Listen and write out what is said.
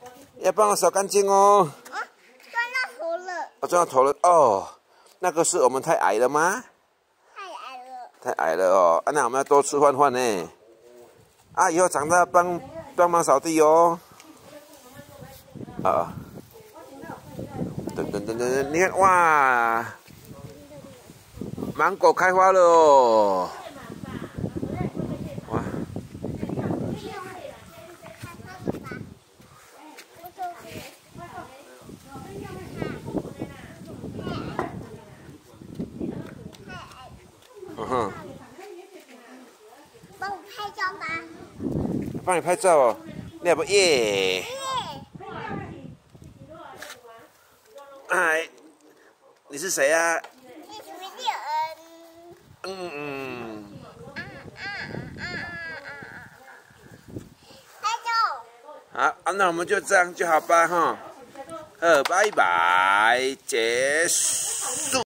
要帮我扫干净哦。 啊，钻到头了。 我钻到头了哦。那个是我们太矮了吗？ 太矮了。 太矮了哦。那我们要多吃饭呢。啊，以后长大帮忙扫地哦。啊。等，你看哇，芒果开花了哦。哇。嗯哼。 帮我拍照吧。 帮你拍照哦，你要不耶？哎，你是谁呀？ 是徐丽恩。拍照。 好，那我们就这样就好吧，哈。拜拜，结束。